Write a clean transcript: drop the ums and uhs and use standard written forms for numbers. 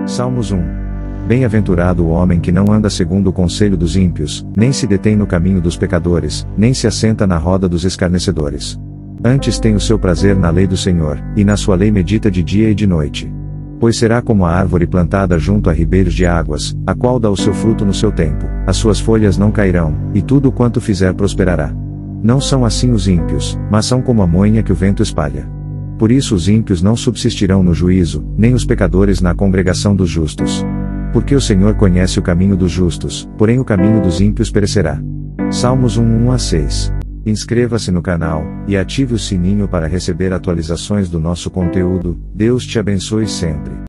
Salmos 1. Bem-aventurado o homem que não anda segundo o conselho dos ímpios, nem se detém no caminho dos pecadores, nem se assenta na roda dos escarnecedores. Antes tem o seu prazer na lei do Senhor, e na sua lei medita de dia e de noite. Pois será como a árvore plantada junto a ribeiros de águas, a qual dá o seu fruto no seu tempo, as suas folhas não cairão, e tudo quanto fizer prosperará. Não são assim os ímpios, mas são como a moinha que o vento espalha. Por isso os ímpios não subsistirão no juízo, nem os pecadores na congregação dos justos. Porque o Senhor conhece o caminho dos justos, porém o caminho dos ímpios perecerá. Salmos 1:1-6. Inscreva-se no canal, e ative o sininho para receber atualizações do nosso conteúdo. Deus te abençoe sempre.